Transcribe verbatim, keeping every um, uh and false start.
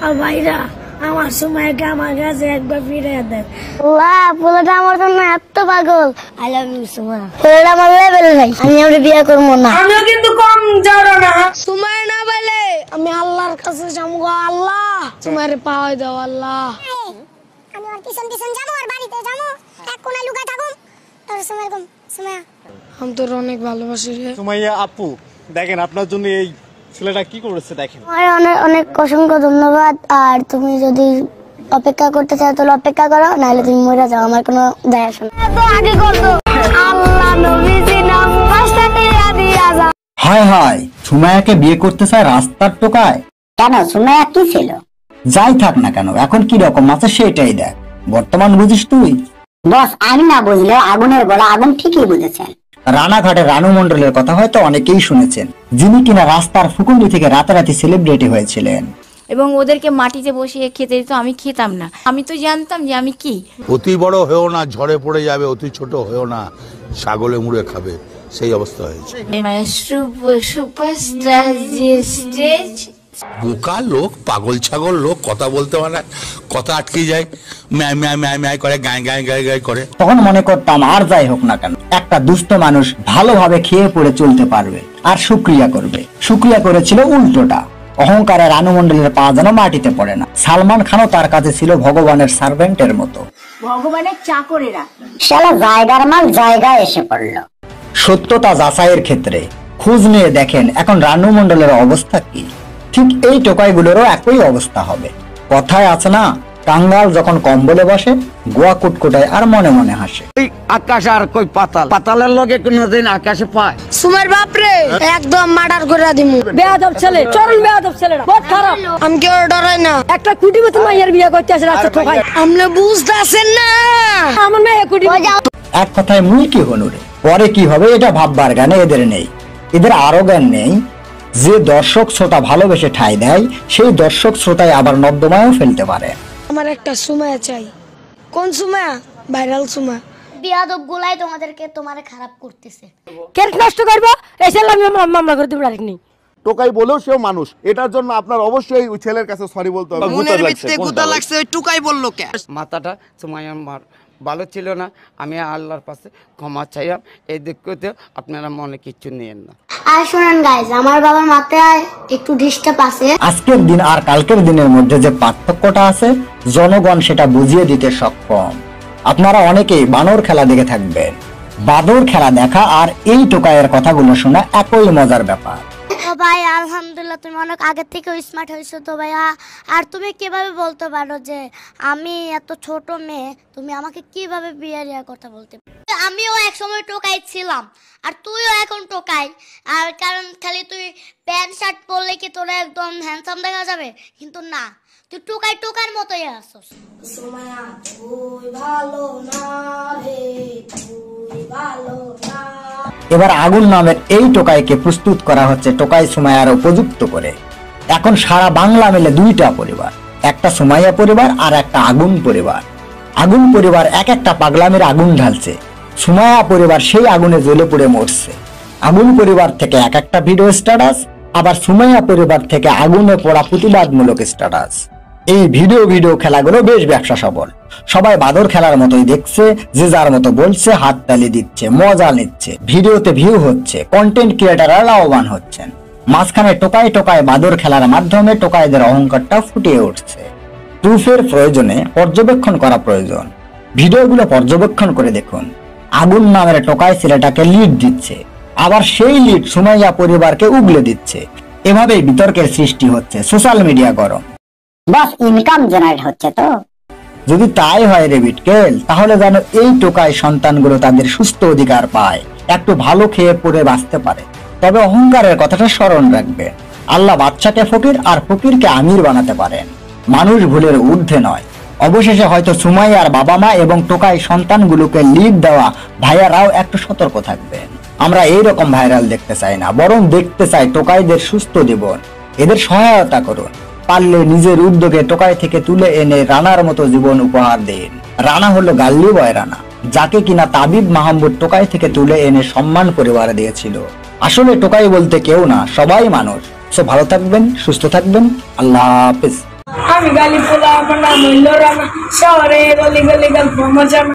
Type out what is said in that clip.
ভাইরা আমার সুমাইয়াকে আমার কাছে একবার ফিরে দেন। আল্লাহ পোলাটা আমার জন্য এত পাগল। I love you Sumaiya. পোলাটা আমার লেভেল ভাই, আমি আর বিয়ে করব না। আমিও কিন্তু কম যাবো না। সুমাইয়া না বলে আমি আল্লাহর কাছে যাবো। আল্লাহ সুমাইয়ার পাওয়াই দাও আল্লাহ। আমি আর পিছন পিছন যাবো আর বাড়িতে যাবো, এক কোণে লুকায় থাকুম। আর সুমাইয়া কম সুমাইয়া আমি তোর অনেক ভালোবাসি রে। সুমাইয়া আপু দেখেন আপনার জন্য এই ছেলেটা কি করেছে দেখেন। অনেক অনেক অসংখ্য ধন্যবাদ। আর তুমি যদি অপেক্ষা করতে চাও তাহলে অপেক্ষা করো, নাহলে তুমি মরে যাও, আমার কোনো যায় আসে না। তো আগে করতো আল্লাহ নবীজি নাম পাঁচটাতে দিয়া যা। হায় হায়, সুমাইয়াকে বিয়ে করতে চায় রাস্তার টোকায়। কেন সুমাইয়া কি ছিল? যাই থাক না কেন, এখন কি রকম আছে সেটাই দেখ। বর্তমান বুঝিস তুই? বস আমি না বুঝলেও আগুনের গলা আগুন ঠিকই বুঝেছেন। রানাঘাটে রানু মন্ডলের কথা হয়তো অনেকেই শুনেছেন, যিনি কিনা রাস্তার ফুকুন্ডি থেকে রাতারাতি সেলিব্রিটি হয়েছিলেন এবং ওদেরকে মাটিতে বসিয়ে খেতে দিত, আমি খেতাম না। আমি তো জানতাম যে আমি কি। অতি বড় হয়েও না ঝড়ে পড়ে যাবে, অতি ছোট হয়েও না ছাগলে মুড়ে খাবে, সেই অবস্থা হয়েছে। বোকা লোক, পাগল ছাগল লোক, কথা বলতে পারে, কথা আটকে যায়, ম্যায় ম্যায় ম্যায় ম্যায় করে, গায়ে গায়ে গায়ে গায়ে করে। তখন মনে করতাম আর যাই হোক না কেন, একটা দুস্থ মানুষ ভালোভাবে খেয়ে পড়ে চলতে পারবে আর শুকরিয়া করবে। শুকরিয়া করেছিল উল্টোটা। অহংকারে রানু মন্ডলের পা যেন মাটিতে পড়ে না। সালমান খানও তার কাছে ছিল ভগবানের সার্ভেন্টের মতো, ভগবানের চাকরেরা। শালা জায়গার মাল জায়গায় এসে পড়লো। সত্যতা যাচাইয়ের ক্ষেত্রে খোঁজ নিয়ে দেখেন এখন রানু মন্ডলের অবস্থা কি। ঠিক এই টোকাইগুলোরও একই অবস্থা হবে। কথায় আছে না, কাঙ্গাল যখন কম্বলে বসে গোয়া কুটকুটায় আর মনে মনে হাসে। আকাশ আর কই পাতাল, পাতালের লগে কোনদিন আকাশে পায়। সুমাইয়ার বাপ রে একদম মার্ডার করে দিমু। বেয়াদব ছেলে, চরম বেয়াদব ছেলেটা, বহুত খারাপ। আমি কেউ ডরাই না। একটা কুটিপতি মাইয়ার বিয়ে করতে আসে রাস্তা ঠকাই। আপনি বুঝতাছেন না আমার মেয়ে কুটিপতি। এক কথায় মুই কি হনুরে, পরে কি হবে এটা ভাববার জ্ঞানে এদের নেই। এদের আরো জ্ঞান নেই যে দর্শক শ্রোতা ভালোবেসে ঠাঁই দেয়, সেই দর্শক শ্রোতায় আবার নর্দমায়ও ফেলতে পারে। আমার একটা সুমাইয়া চাই। কোন সুমাইয়া? ভাইরাল সুমাইয়া। বিয়াদব গুলাই তোমাদেরকে তোমারে খারাপ করতেছে। কেন নষ্ট করব? এসে আমি মামলা করে দেব ডাইরেক্টলি। টোকাই বলেও সেও মানুষ, এটার জন্য আপনার অবশ্যই ওই ছেলের কাছে সরি বলতে হবে। মনের ভিতরে গুতা লাগছে, ওই টুকাই বললো কে? মাথাটা সুমাইয়ার মার ভালো ছিল না, আমি আল্লাহর কাছে ক্ষমা চাইলাম। এই দিকতে আপনারা মনে কিছু নিয়েন না। আর শুনেন গাইজ, আমার বাবার মাথায় একটু ডিস্টার্ব আছে। আজকের দিন আর কালকের দিনের মধ্যে যে পার্থক্যটা আছে, জনগণ সেটা বুঝিয়ে দিতে সক্ষম। আপনারা অনেকেই বানর খেলা দেখে থাকবেন। বাদর খেলা দেখা আর এই টোকাইয়ের কথাগুলো শোনা একই মজার ব্যাপার। ও ভাই আলহামদুলিল্লাহ, তুমি অনেক আগে থেকে স্মার্ট হয়েছো তো ভাইয়া। আর তুমি কিভাবে বলতে পারো যে আমি এত ছোট মেয়ে, তুমি আমাকে কিভাবে বিয়ে দেওয়ার কথা বলতে? আমিও এক সময় টোকাই ছিলাম, আর তুইও এখন টোকাই। আর কারণ খালি তুই প্যান্ট শার্ট পরলে কি তোরা একদম হ্যান্ডসাম দেখা যাবে? কিন্তু না, তুই টোকাই টোকার মতোই আসছিস। সুমাইয়া তুই ভালো না রে, তুই ভালো না। এবার আগুন নামের এই টোকাইকে প্রস্তুত করা হচ্ছে টোকাই সুমাইয়ার উপযুক্ত করে। এখন সারা বাংলা মিলে দুইটা পরিবার, একটা সুমাইয়া পরিবার আর একটা আগুন পরিবার। আগুন পরিবার এক একটা পাগলামের আগুন ঢালছে, সুমাইয়া পরিবার সেই আগুনে জ্বলে পুড়ে মরছে। আগুন পরিবার থেকে এক একটা ভিডিও স্ট্যাটাস, আবার সুমাইয়া পরিবার থেকে আগুনে পোড়া প্রতিবাদমূলক স্ট্যাটাস। এই ভিডিও ভিডিও খেলাগুলো বেশ ব্যবসা সফল। সবাই বাদর খেলার মতোই দেখছে, যে যার মতো বলছে, হাততালি দিচ্ছে, মজা নিচ্ছে, ভিডিওতে ভিউ হচ্ছে, কন্টেন্ট ক্রিয়েটাররা লাভবান হচ্ছেন। মাঝখানে টোকাই টোকাই বাদর খেলার মাধ্যমে টোকাইদের অহংকারটা ফুটিয়ে উঠছে। প্রুফের প্রয়োজনে পর্যবেক্ষণ করা প্রয়োজন। ভিডিওগুলো পর্যবেক্ষণ করে দেখুন। আগুন নামের টোকাই ছেলেটাকে লিড দিচ্ছে, আবার সেই লিড সুমাইয়া পরিবারকে উগলে দিচ্ছে। এভাবেই বিতর্কের সৃষ্টি হচ্ছে, সোশ্যাল মিডিয়া গরম। বাস ইনকাম জেনারেট হচ্ছে তো। যদি তাই হয় রে বিটকেল, তাহলে যেন এই টোকাই সন্তানগুলো তাদের সুস্থ অধিকার পায়, একটু ভালো খেয়ে পড়ে বাঁচতে পারে। তবে অহংকারের কথাটা স্মরণ রাখবে, আল্লাহ বাচ্চাকে ফকির আর ফকিরকে আমির বানাতে পারেন। মানুষ ভুলের ঊর্ধ্বে নয়। অবশেষে হয়তো সুমাইয়ার বাবা মা এবং টোকাই সন্তানগুলোকে লিড দেওয়া ভাইয়ারাও একটু সতর্ক থাকবেন। আমরা এইরকম ভাইরাল দেখতে চাই না, বরং দেখতে চাই টোকাইদের সুস্থ জীবন। এদের সহায়তা করুন, পারলে নিজের উদ্যোগে টোকাই থেকে তুলে এনে রানার মতো জীবন উপহার দিন। রানা হলো গাল্লি বয় রানা, যাকে কিনা তাবিব মাহমুদ টোকাই থেকে তুলে এনে সম্মান পরিবারে দিয়েছিল। আসলে টোকাই বলতে কেউ না, সবাই মানুষ। সো ভালো থাকবেন, সুস্থ থাকবেন, আল্লাহ হাফেজ। আমি গালি পোলা আমার নাম হইল রানা শহরে গলি গলি গল্প মজা